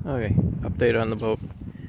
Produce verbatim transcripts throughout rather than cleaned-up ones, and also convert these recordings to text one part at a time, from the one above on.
Okay, update on the boat.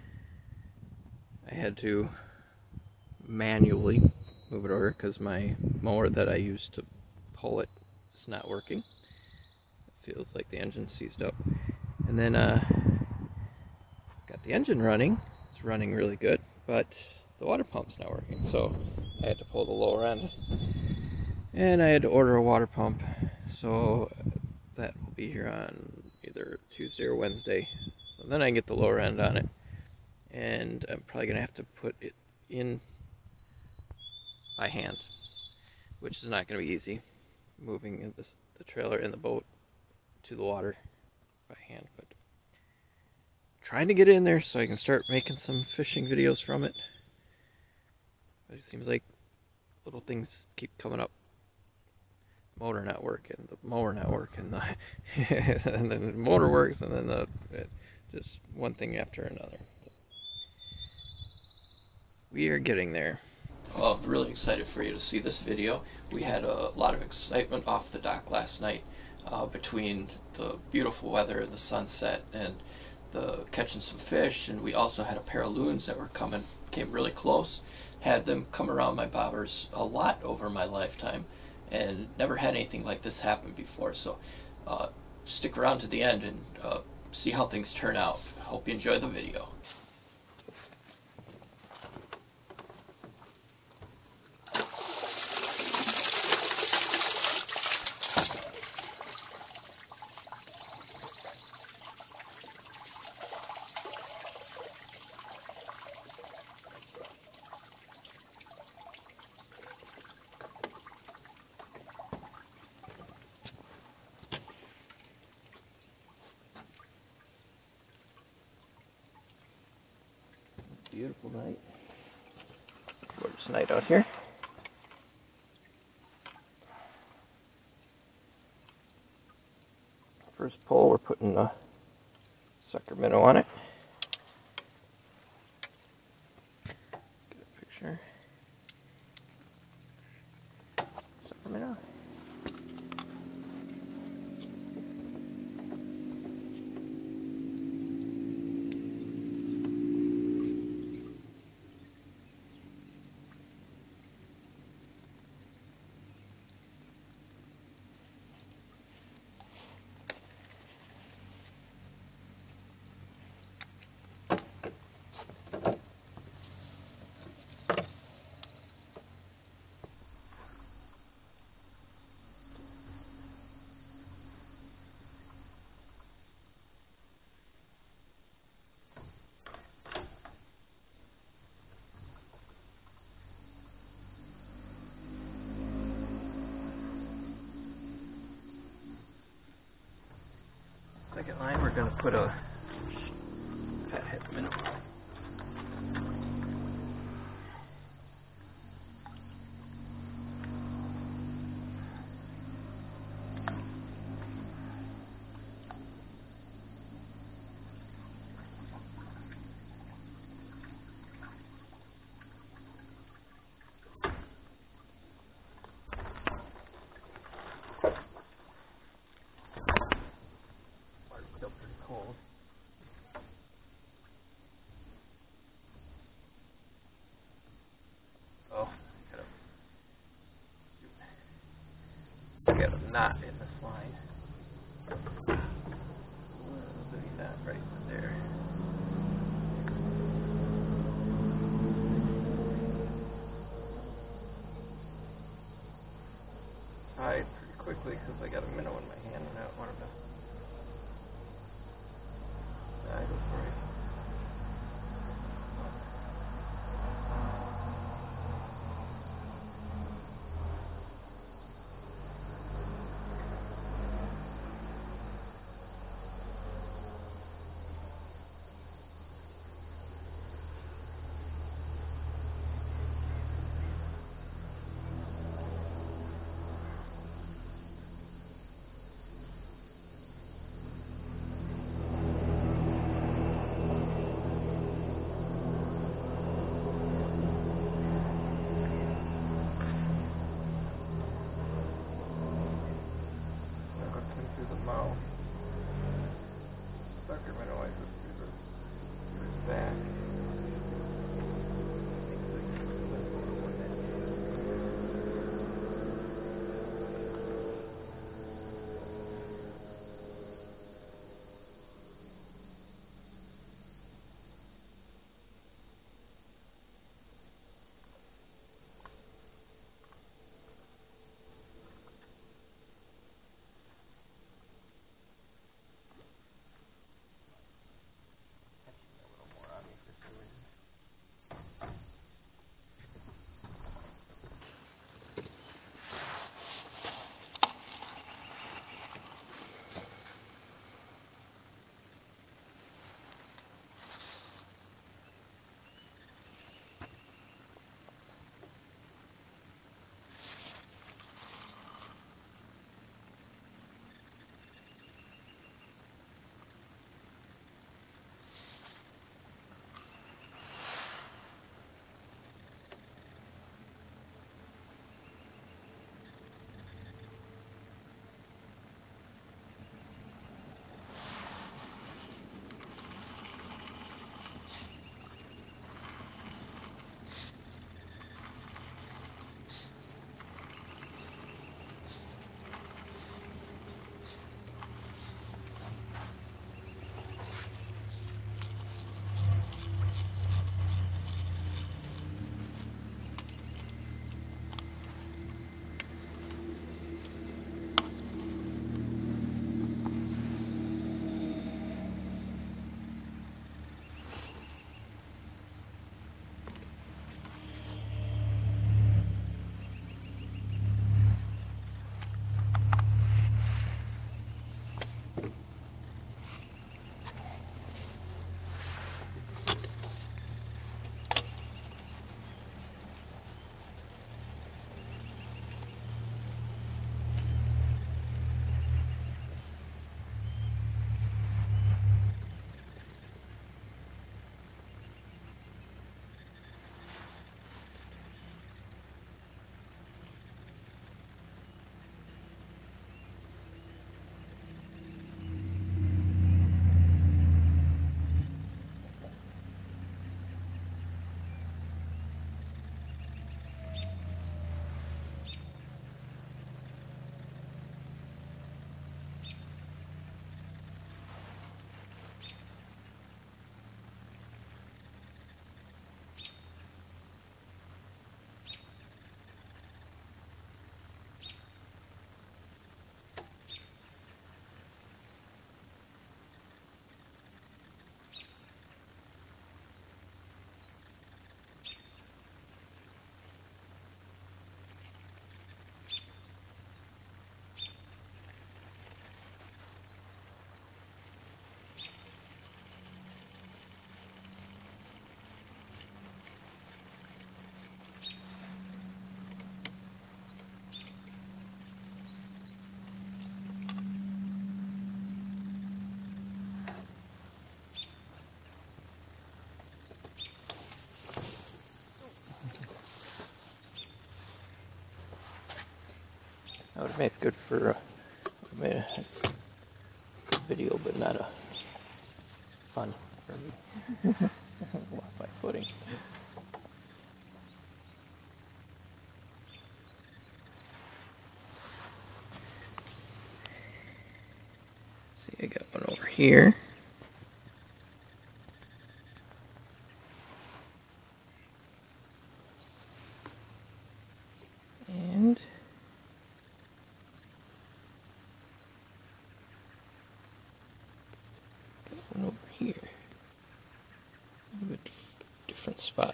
I had to manually move it over because my mower that I used to pull it is not working. It feels like the engine seized up. And then uh, got the engine running. It's running really good, but the water pump's not working. So I had to pull the lower end. And I had to order a water pump. So that will be here on either Tuesday or Wednesday. So then I can get the lower end on it. And I'm probably gonna have to put it in by hand, which is not gonna be easy, moving this, the trailer and the boat to the water by hand, but trying to get in there so I can start making some fishing videos from it. But it seems like little things keep coming up. Motor not working, the mower not working, the and then the motor works, and then the it, just one thing after another. So we are getting there. Well, I'm really excited for you to see this video. We had a lot of excitement off the dock last night uh, between the beautiful weather, the sunset, and the catching some fish, and we also had a pair of loons that were coming, came really close. Had them come around my bobbers a lot over my lifetime, and never had anything like this happen before. So uh, stick around to the end and uh, see how things turn out. Hope you enjoy the video. Beautiful night. Gorgeous night out here. First pull, we're putting a sucker minnow on it. Get a picture. Sucker minnow. Second line, we're going to put a fathead minnow. Still pretty cold. Oh, got a, got a knot in this line. A little bitty knot right there. Tied pretty quickly because I got a minnow in my hand and I don't want to mess. I go for it. Through the mouth. Sucker minnow, I just back. That would have made it good for uh, made a video, but not a fun for me. Lost my footing. See, I got one over here. And got one over here. A little bit different spot.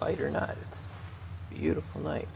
bite or not. It's a beautiful night.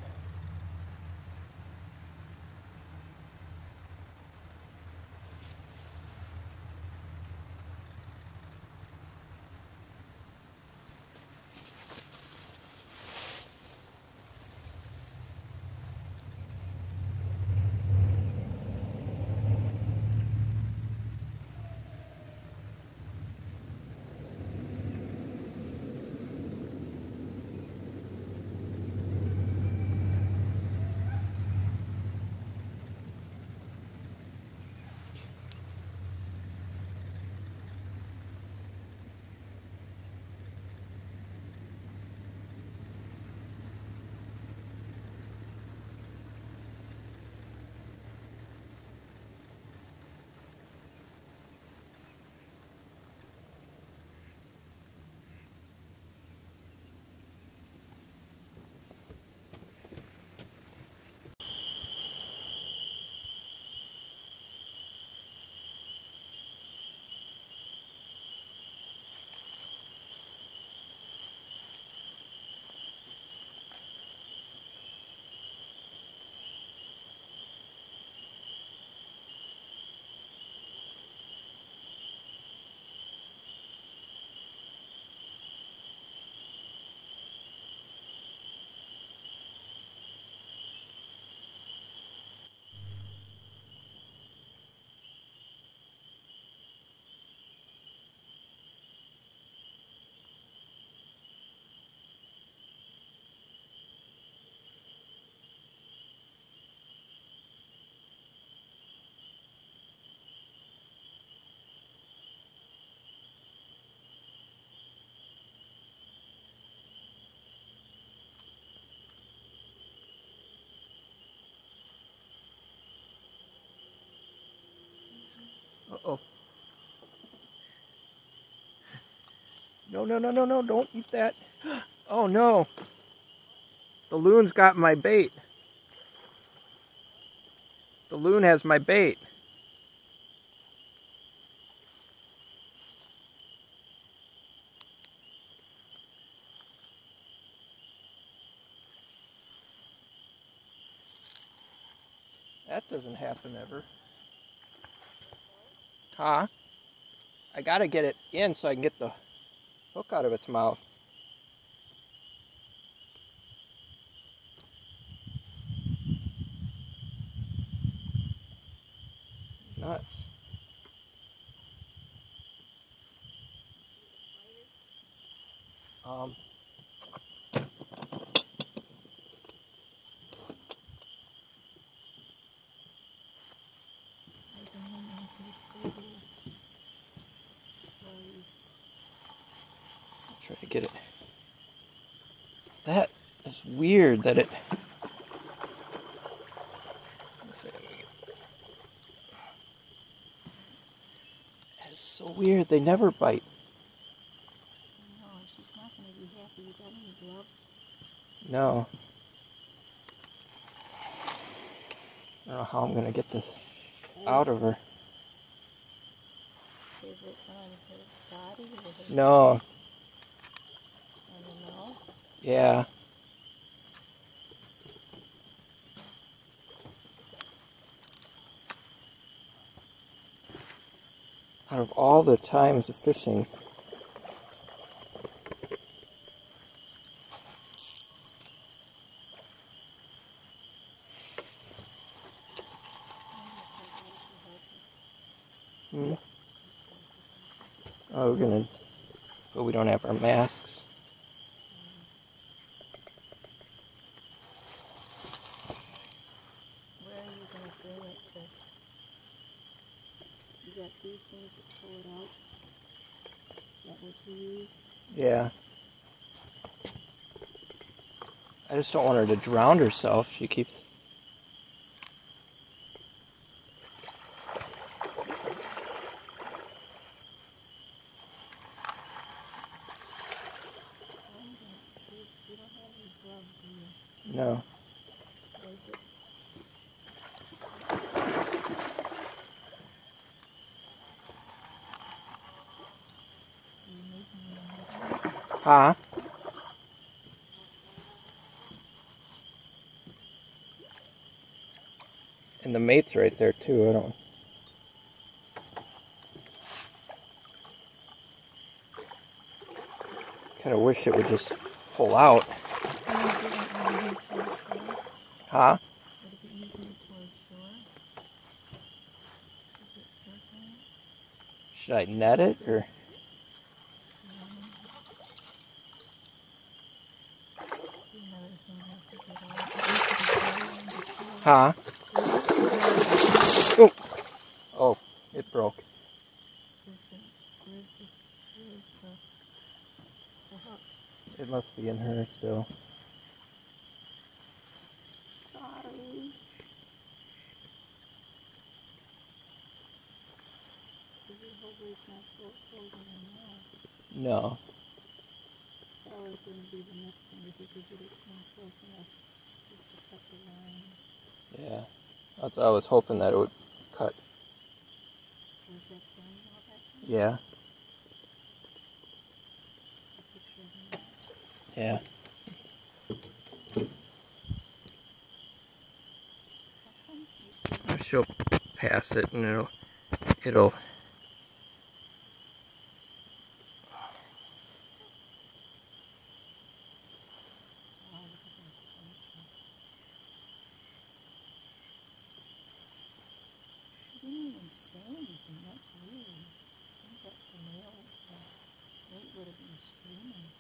Uh-oh. No, no, no, no, no, don't eat that. Oh no. The loon's got my bait. The loon has my bait. That doesn't happen ever. Huh? I gotta get it in so I can get the hook out of its mouth. Nuts. Um, try to get it. That is weird that it. Let's see. That's so weird. They never bite. No, she's not going to be happy. You got any gloves? No. I don't know how I'm gonna get this out of her. Is it on his body? Or his No. on the nose? Yeah. Out of all the times of fishing, hmm? Oh, we're gonna, but we don't have our masks. Where are you going to bring it to? You got these things that pull it out? Is that what you use? Yeah. I just don't want her to drown herself. She keeps. You, you don't have any gloves, do you? No. Where's it? Are you making a mess? Huh? mate's right there too. I don't. Kind of wish it would just pull out. Huh? Should I net it or? Huh? Oh, oh, it broke. It must be in her still. Sorry. No. That was going to be the next thing if you could get it in close enough just to cut the line. Yeah. That's, I was hoping that it would cut. Was that filmed all that time? Yeah. A picture of me? Yeah. She'll pass it and it'll, it'll. He didn't even say anything. That's weird. I think that the male, the snake would have been screaming.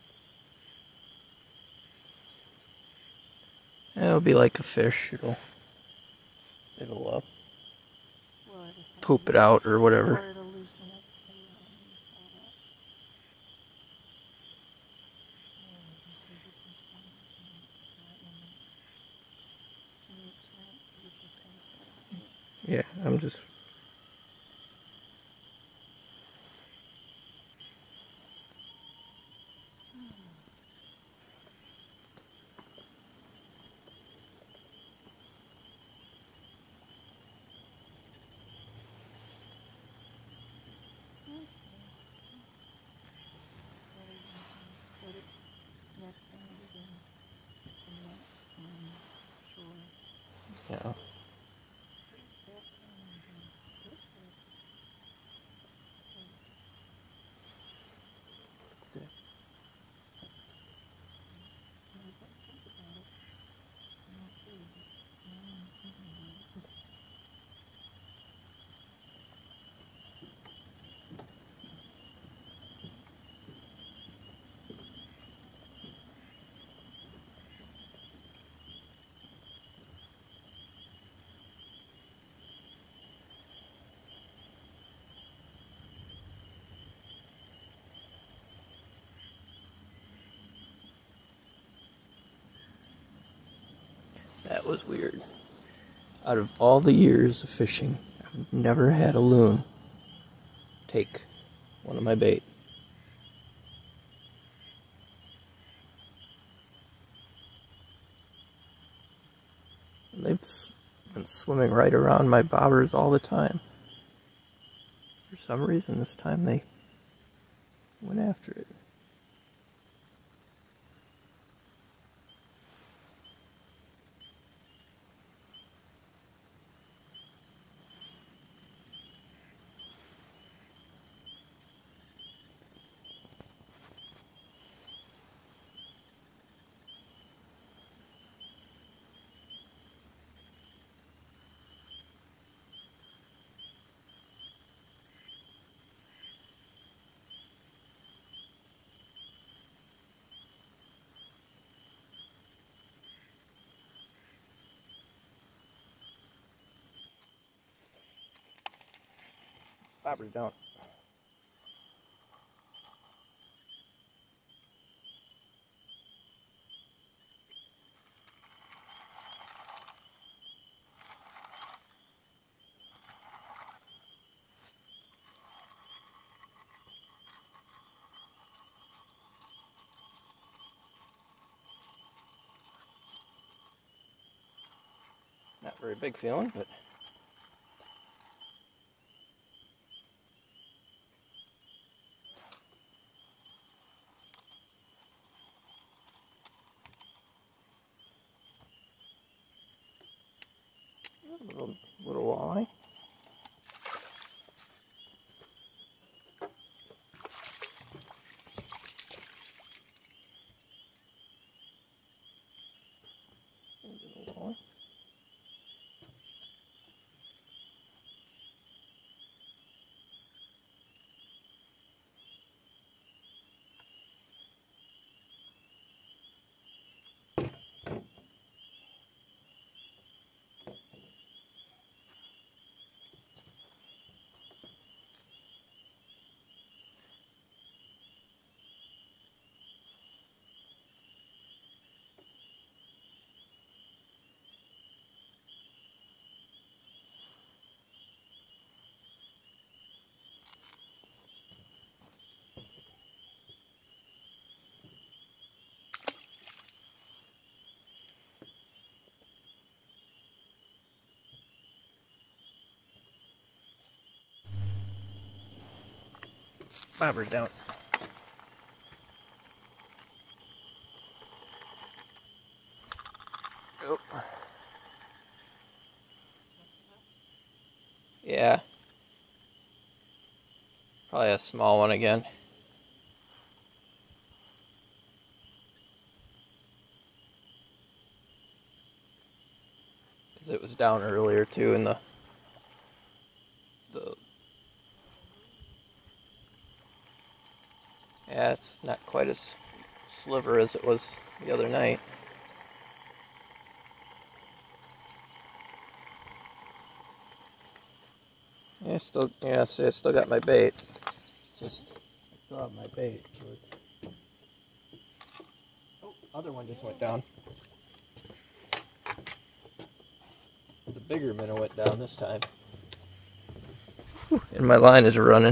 It'll be like a fish. It'll, it'll uh, Well, poop it out or whatever. Or it'll loosen up the tail and all that. Yeah, you can see there's some sunlight and it's lightning. Can you turn it to get the sunset out of it? Yeah, I'm just. Next thing we're doing from that um, shore. Yeah. That was weird. Out of all the years of fishing, I've never had a loon take one of my bait. And they've been swimming right around my bobbers all the time. For some reason this time they went after it. Bobbers don't. Not very big feeling, but a little, little bobber's down. Oh. Yeah. Probably a small one again. Because it was down earlier too in the the yeah, it's not quite as sliver as it was the other night. Yeah, I still yeah, see, I still got my bait. It's just I still have my bait. So it's... Oh, other one just went down. The bigger minnow went down this time. Whew, and my line is running.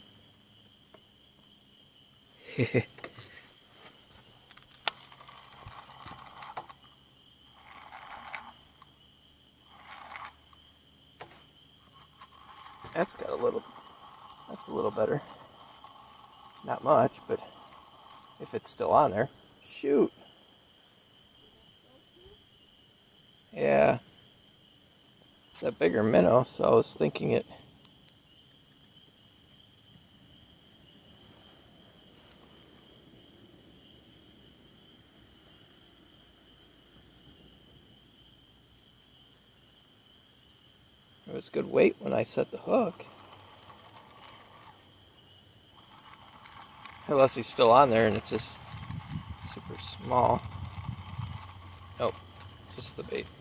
That's got a little, that's a little better. Not much, but if it's still on there, shoot. Yeah. It's a bigger minnow, so I was thinking it. It was good weight when I set the hook. Unless he's still on there and it's just super small. Nope, just the bait.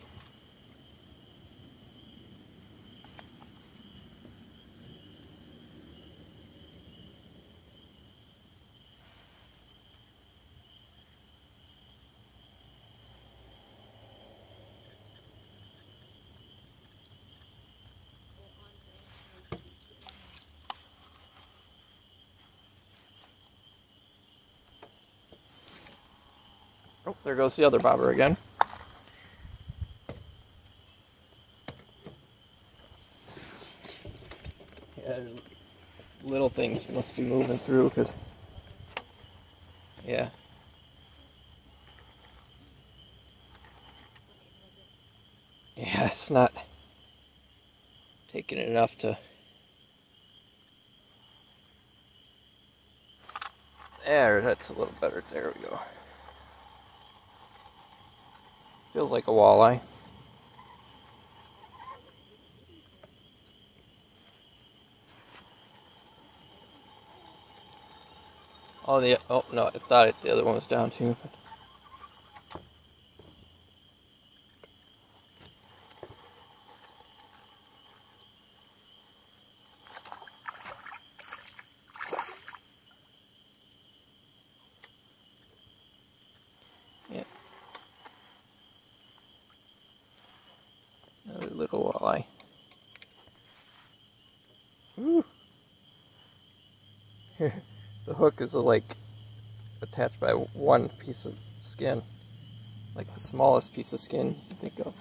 Oh, there goes the other bobber again. Yeah, little things must be moving through, because, yeah. Yeah, it's not taking enough to... There, that's a little better. There we go. Feels like a walleye. Oh, the oh no, I thought it, the other one was down too. But. Yeah. Another little walleye. Woo. The hook is like attached by one piece of skin, like the smallest piece of skin you think of.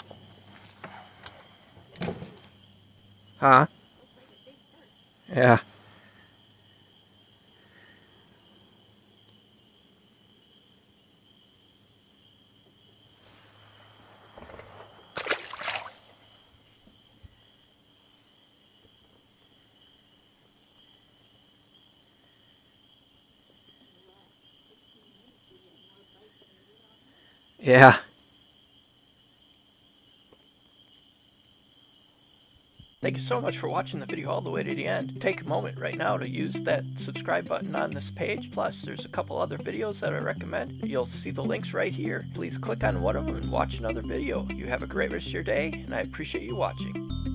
Huh? Yeah. Yeah. Thank you so much for watching the video all the way to the end. Take a moment right now to use that subscribe button on this page. Plus, there's a couple other videos that I recommend. You'll see the links right here. Please click on one of them and watch another video. You have a great rest of your day, and I appreciate you watching.